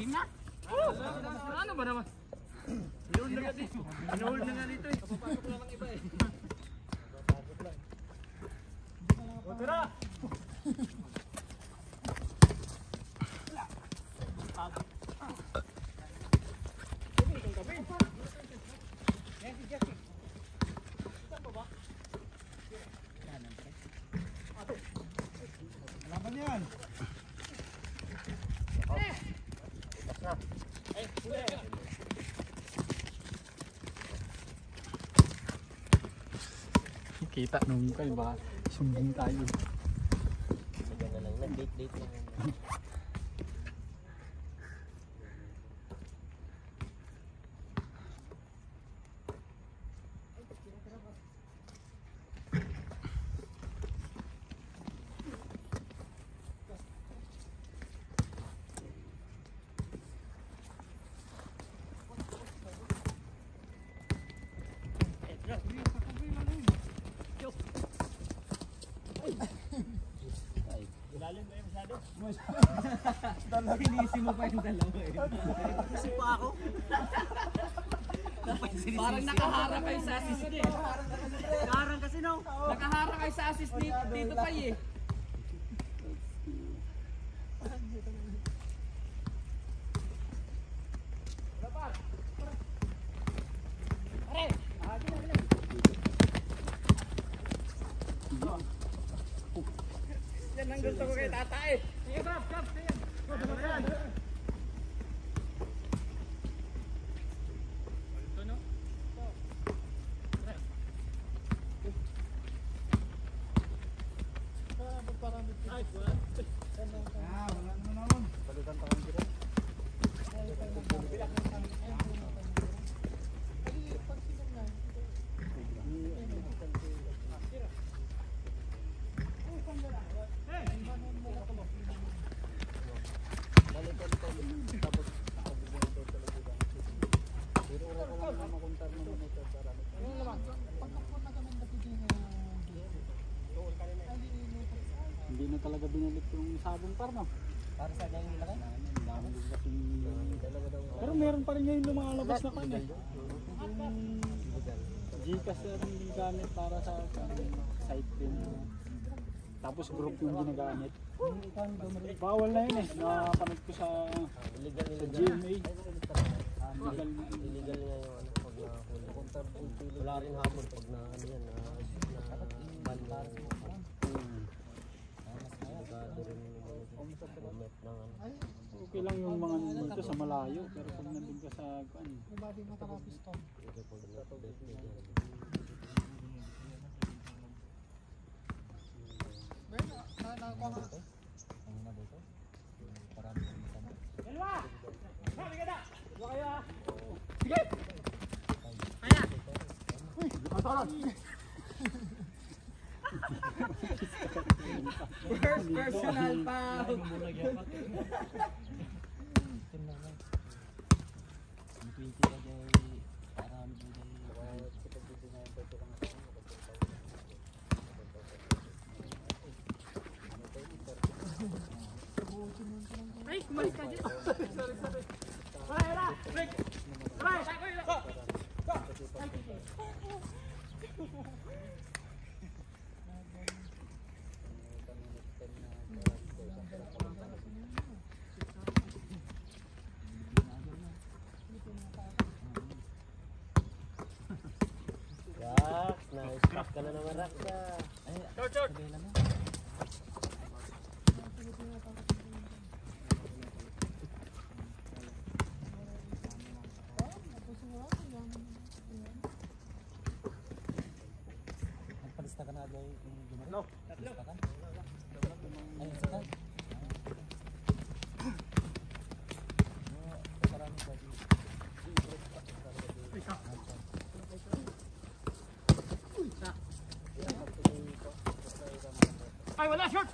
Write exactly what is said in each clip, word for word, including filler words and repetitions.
Lasing na? Ano ba naman? Yun na kasi. Inuhol na nga dito eh. Papapasok lang ng iba eh. Papapasok lang. O tara! Laban yan. Kita nung kay ba sumbong tayo. Sige na lang, nag-date-date lang. Lalim ba yung masyado? Inisip mo pa yung dalawa eh. Inisip pa ako. Parang nakaharang kayo sa assist niya eh. Nakaharang kasi no? Nakaharang kayo sa assist ni Tito Pai eh. Yan ang gusto ko kay Tata eh. Sige, Bob, Bob, sige. Ito no? Ah, wala naman naman. Palitan tayo dito. Hindi na talaga binalik yung sabong par no. Para sa ganyan nila kan? Pero meron pa rin ngayon lumalabas na kanya. Gcash na rin yung gamit para sa site din. Tapos group yung ginagamit. Bawal na yun eh. Napanood ko sa Illegal sa G M A. Illegal na. Illegal nga yung ano pag nahuli. Wala rin hamon pag na ano yan na ban lang. Okay lang yung mga nandito sa malayo pero pag nandun ka sa kuan. Nabadi mo tarapis to. Ben, na na ko nga. Dalawa! Sabi ka na! Dalawa kayo ah! Sige! Kaya! Uy! Mataran! First personal foul! Ay, kumalis ka dyan! Sorry, sorry! Wala, wala! Break! Sabay! Go! Go! Yak, na-stop ka na naman Raksa. Short, short! Palista ka na agad yung gumano? No, tatlo. Ay, isa ka? Parang dati. Ay, wala, short!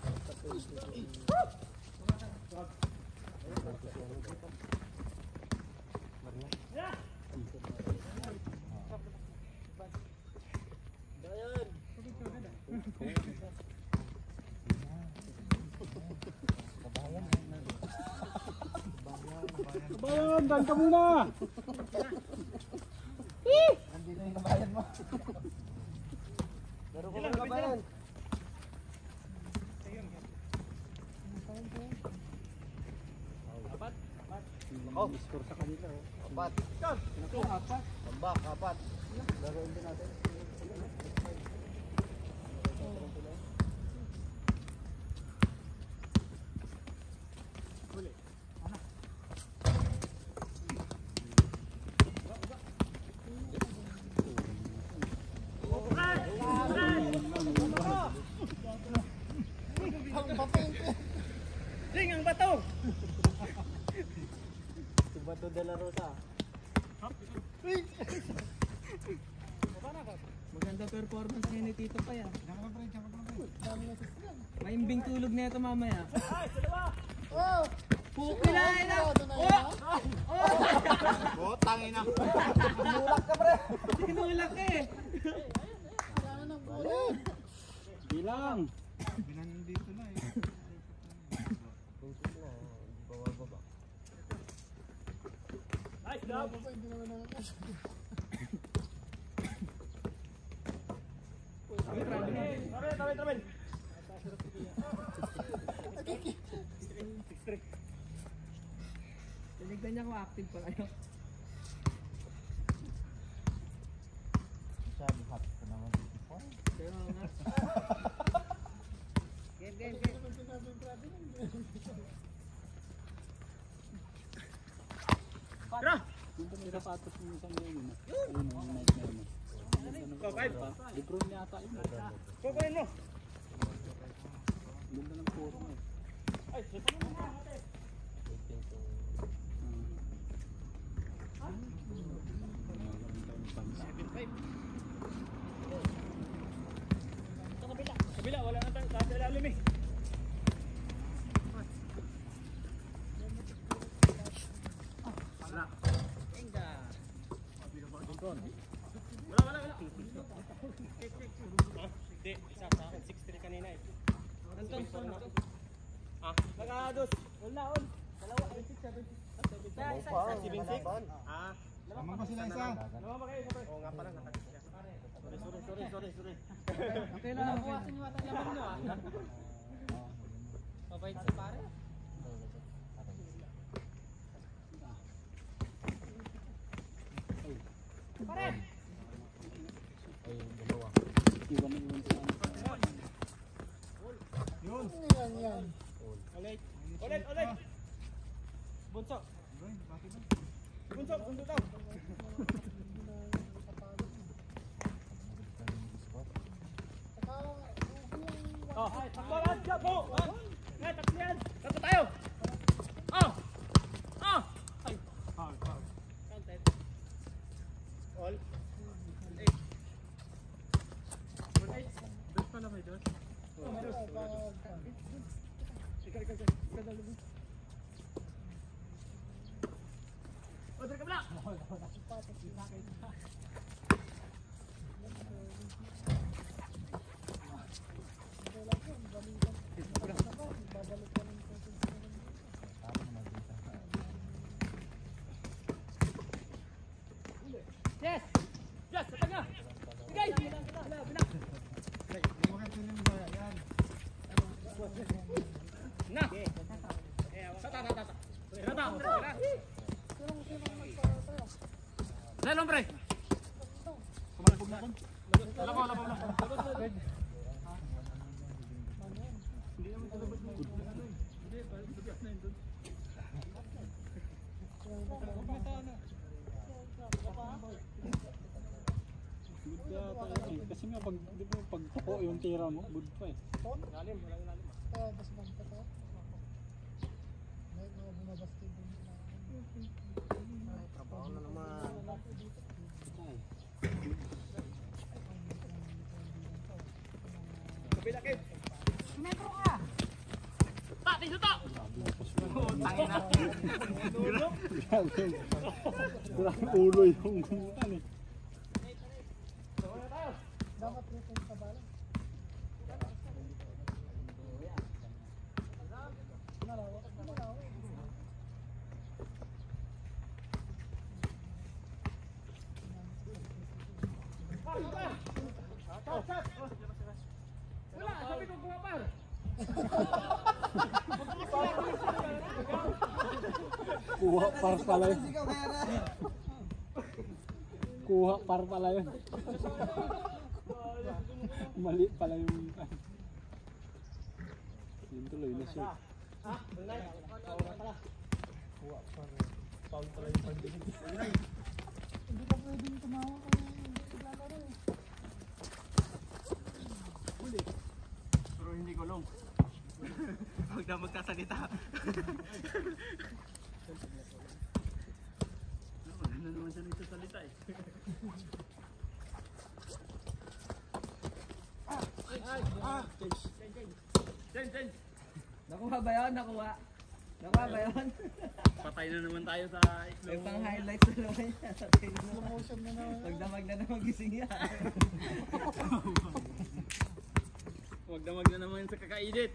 Bayan, dahil ka muna! Nandito yung kabayan mo. Meron ko mga kabayan. Apat. Apat. Oh. Score sa kanila. Oh. Apat. Ito, apat. Tambak, apat. Laruin din natin. Ring ang bato! Bato de la Rosa. Maganda performance ngayon ni Tito pa yan. Maimbing tulog na ito mamaya. Oh! Puki na ina! Oh, tangin na. Mulak ka pre. Tinulak ka eh! Wala na ng bola. Bilang! Punsok na, hindi pa mababa. Nice job! Hindi naman nakakasya. Travel, travel, travel! Tinignan niya kung active pa kayo. Sabi hot ka naman dito po. Kaya nga. Game, game, game. Tara! Yung ba may sapatos mo isang ngayon? Yun! Ayun, yung nightmare mo. Go, five! Lebron yata yun. Kukunin mo! Ganda ng puro mo. Ay, sipa mo na! Sa kabila. Kabila, wala na tayo. Sa ilalim eh. Wala. Enga. Wala, wala, wala. Hindi, isa sa akin. six three kanina eh. Nandun, nandun. Ah, nakados. Wala, all. Dalawa, eight six, seven six. Isa, isa, isa. seven six. Ah. Lamang pa sila isa. Lamang ba kayo? Oo nga pala, nakados siya. Sorry, sorry, sorry, sorry, sorry. Okay lang. Nakuhasin nyo ata lamang nyo ah. Mabait si pare. Pare! Ay, dalawa. Iwan na iwan sa ano. Yun. Yan, yan. Ulit. Ulit, ulit. Bunso. Bunso, bunso daw. Oh, takbo lang, takbo. Ngay, takbo yan. Takbo tayo. Oh. Oh. Ay. Counted. All. Eight. Eight. Dos pala may dos. Oh, may dos. Ikaw, ikaw, ikaw. Ikaw daw lubo. O, dari ka pala. Yes! Yes! Sa tanga! Bigay! Bila, bila! Na! Sa tata, tata! Tata! Tata! Lelong pre! Kumalabog na kon? Labaw, labaw, labaw! Hindi naman talabot mo. Hindi, palugas na yun doon. Good yata yun eh. Kasi nga pag, di ba, pag tuko yung tira mo, good pa eh. Lalim, walang lalim. Ito, basta bang ito. May mga bumabasti din. Trabaho na naman. Ay. Kabila kayo. Metro ka! Ta, tiso ta! Oh, tangin na. Grabe. Grabe ulo yung ano eh. Dapat ito yung kabalan. Nalawa, nalawa. Wala, sabi ko kuha par. Kuha par pala yun. Kuha par pala yun. Mali pala yung... Yun tuloy na siya. Hindi ka pwedeng tumawa kung hindi naglalaro eh. Pero hindi ko long. Huwag na magkasalita. Wala na naman siya nagsasalita eh. Jen, Jen! Nakuha ba yun? Nakuha. Nakuha ba yun? Patay na naman tayo sa May pang highlights na naman yan. Slow motion na naman. Magdamag na naman gising yan. Huwag damag na naman sa kakainit.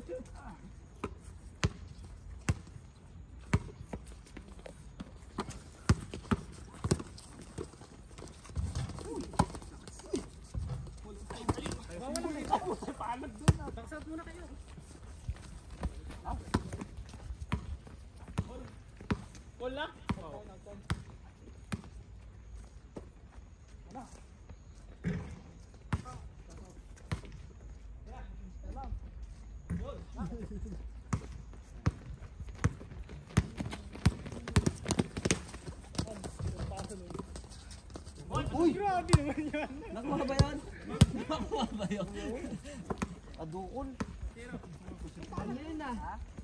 Baksat muna kayo. Wala? Uy! Grabe naman yan! Nakuha ba yun? Nakuha ba yun? Adukol. Ano yun ah?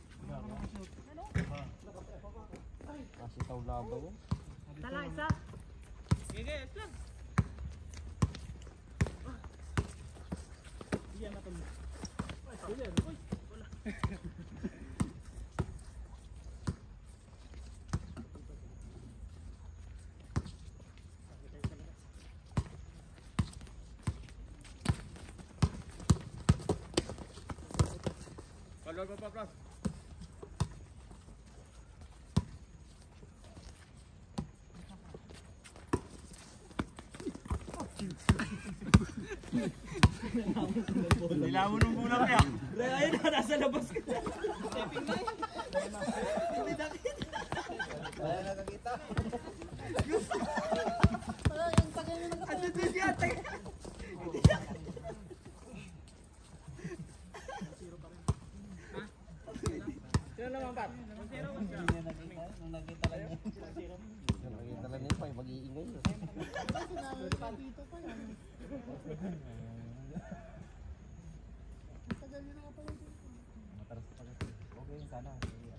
Kasi taw labaw yun. Tala, isa. Sige, ito lang. Yan natin. Uy, wala. Palor pa pa, Pras. Nilamon mo muna kaya. Ayun na, nasa labas ka na. Stepping na yun. Hindi nakita. Wala nakakita. Ah, yung tagay mo na Ano doon yan? Sino naman, Pat? Nakita lang niya pa, mag-iingay yun. sinabi dito pa yan. Ang tagal nyo na pala dito. Okay, sana.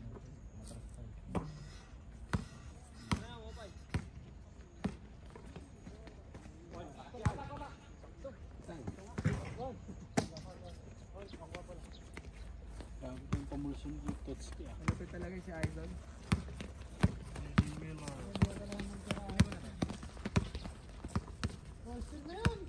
Grabe yung pamulsyon yung touch kaya. Malapit talaga si Idol. Roasted na yun.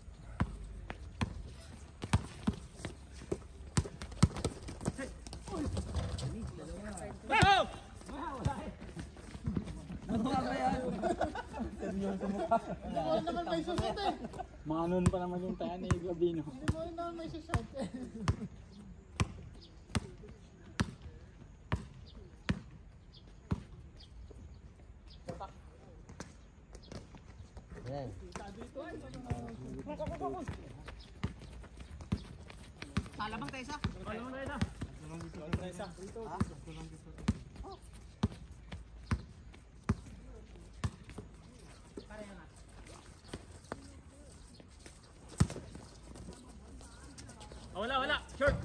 Nakuha ba yan? Hindi mo rin naman may susot eh. Manon pa naman yung tayo ni Gabino. Hindi mo rin naman may susot eh. Yan. Talabang tayo isa. Talabang tayo isa. Oh, wala, wala. Short.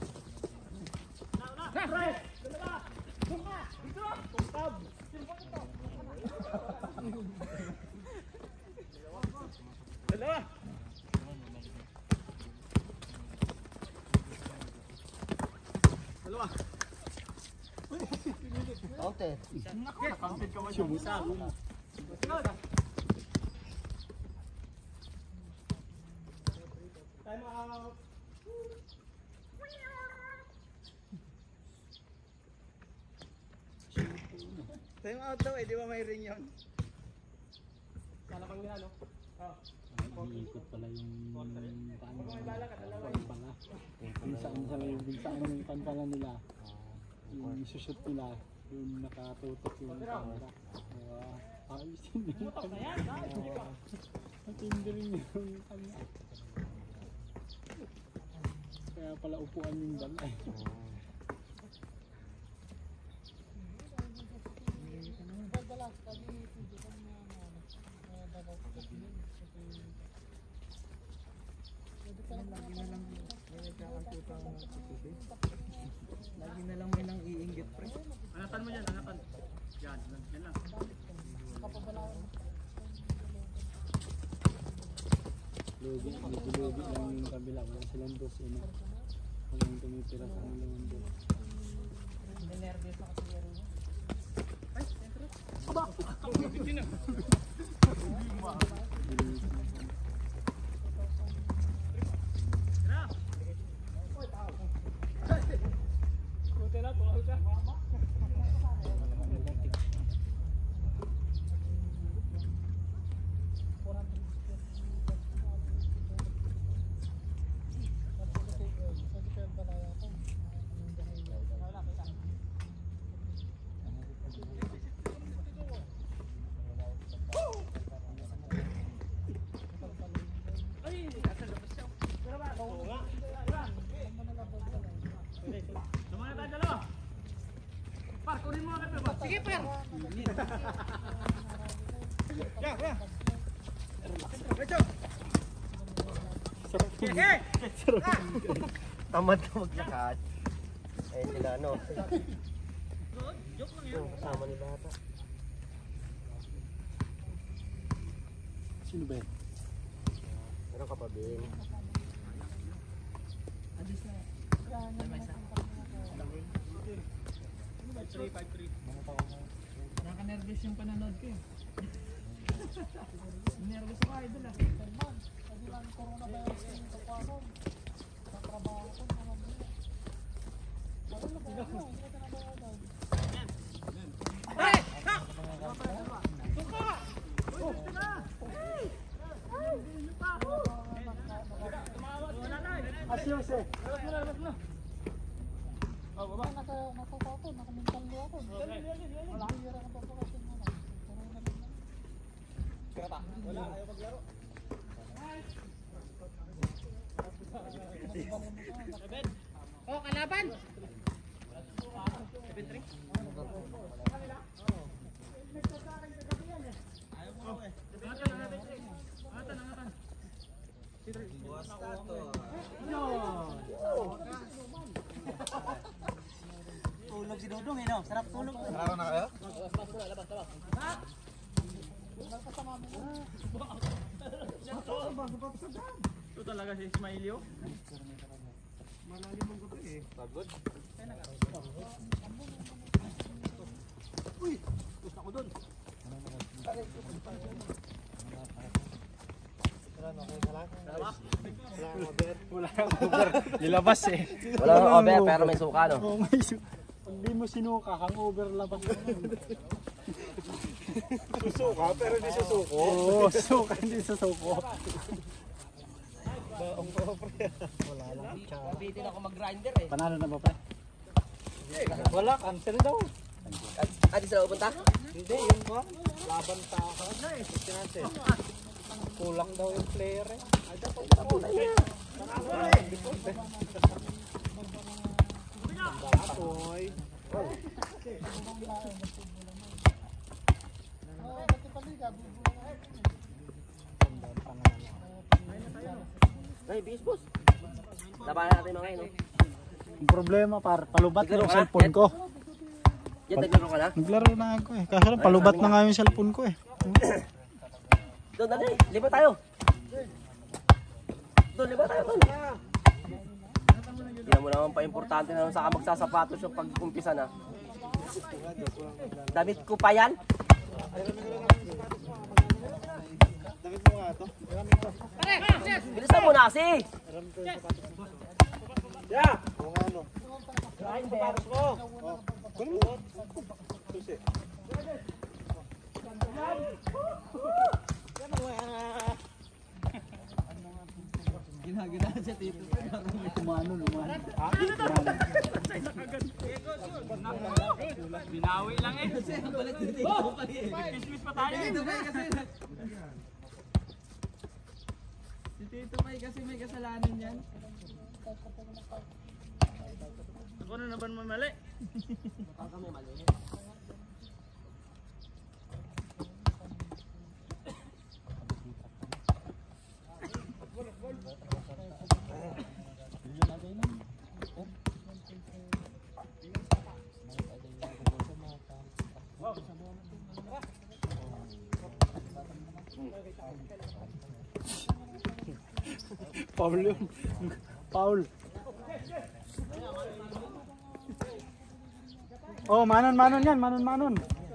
Wala, wala. Right. Dalawa. Bunga. Dito. Tab. Dalawa. Dalawa. Okay. Nakakamit ka mo siya. Sumusabi na. Time out. Time out daw eh, di ba may ring yun? Talabang nila, no? Oh. iikot pala yung paano pala pala kung saan sa kung saan yung pan pala nila yung isushoot nila yung nakatutok yung camera. Uh, ayusin yung camera. Matindi rin yung camera. Kaya pala upuan yung dala eh. Lagi na lang may nang iinggit, pre. Hanapan mo dyan, hanapan. Yan, yan lang. Lugi, medyo lugi lang yung kabila. Wala silang dos, ano. Walang tumitira sa kanilang dos. Nervous ako sa laro. Sige, par! Ya, ya! Recho! Sige! Tamad na maglakad. Eh sila ano. Joke lang Yung kasama nila ata. Sino ba yan? Meron ka pa din. five three, five three. Nakaka-nervous yung pananood ko eh. Nervous ako idol ah. Asyos eh. Oh, baba. Nakakako, nakamintang mo ako. Wala akong hira ka pa pa kasi mo. Wala, ayaw maglaro. Oh, kalaban! seven three. Ayaw mo eh. Angatan, angatan. Angatan, angatan. Buwas na to. Tulog si Dodong eh, no? Sarap tulog. Laro na kayo? Ito talaga si Ismailio. Pagod. Uy! Gusto ko dun. Wala kang over. Nilabas eh. Wala nang over pero may suka no? Oo, may su- Pag di mo sinuka, hangover labas mo. Susuka pero di susuko. Oo, suka hindi sa suko. Kapitin ako mag-grinder eh. Panalo na ba pre? Wala, cancel daw. Ah, di sila pupunta? Hindi, yun ba? Laban sa akin. Kulang daw yung player eh. Apoy. Ay, bis boss. Labanan natin mga ngayon. Yung problema par, palubat na yung cellphone ko. Yan, naglaro ka na? Naglaro na ako eh. Kaso lang, palubat na nga yung cellphone ko eh. Doon, dali. Liba tayo. Doon, liba tayo. Doon. Hindi mo naman pa importante na saka magsasapatos yung pag-umpisa na. Damit ko pa yan. Damit mo nga ito. Bilisan mo na kasi. Yeah! Oo nga ano. Sapatos ko. Oh. Kunin mo. Susi. Ginaginahan siya dito. Tumano, lumano. Binawi lang eh. Kasi ang balat dito pa eh. Kismis pa tayo. Tito Pai kasi si Tito Pai kasi may kasalanan yan. Ako na naman mo mali. Baka kami mali. Paul yun. Paul. Oh, manon manon yan, manon manon.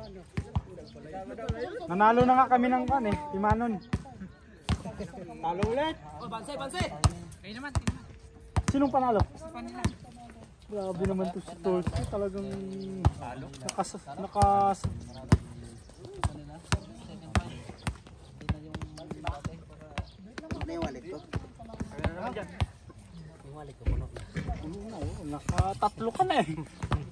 Nanalo na nga kami ng kan eh, si Manon. Talo ulit. Oh, bansay, bansay! Kayo naman. Sinong panalo? Grabe naman to si Torsi, talagang nakas nakas nakatatlo ka na eh.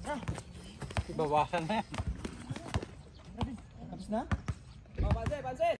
Bawasan na yan. Oh, bansay, bansay!